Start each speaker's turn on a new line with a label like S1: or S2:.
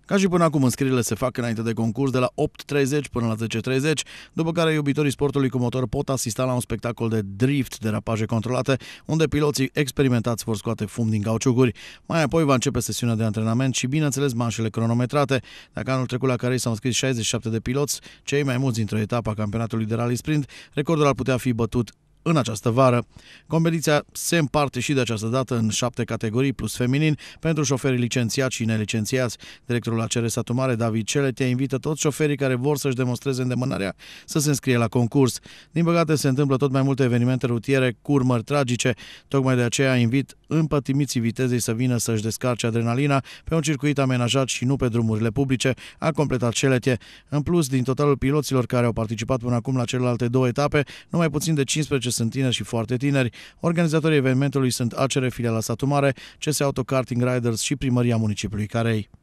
S1: Ca și până acum, înscrierile se fac înainte de concurs de la 8:30 până la 10:30, după care iubitorii sportului cu motor pot asista la un spectacol de drift, derapaje controlate, unde piloții experimentați vor scoate fum din cauciucuri. Mai apoi va începe sesiunea de antrenament și, bineînțeles, manșele cronometrate. Dacă anul trecut la care s-au înscris 67 de piloți, cei mai mulți dintr-o etapă a campionatului de rally sprint, recordul ar putea fi bătut în această vară. Competiția se împarte și de această dată în 7 categorii plus feminin pentru șoferii licențiați și nelicențiați. Directorul ACR Satu Mare, David Celetea, invită toți șoferii care vor să-și demonstreze îndemânarea să se înscrie la concurs. Din păcate, se întâmplă tot mai multe evenimente rutiere cu urmări tragice. Tocmai de aceea invit împătimiții vitezei să vină să-și descarce adrenalina pe un circuit amenajat și nu pe drumurile publice, a completat Celetea. În plus, din totalul piloților care au participat până acum la celelalte 2 etape, numai puțin de 15 sunt tineri și foarte tineri. Organizatorii evenimentului sunt ACR Filiala Satu Mare, CS Auto Karting Riders și Primăria Municipiului Carei.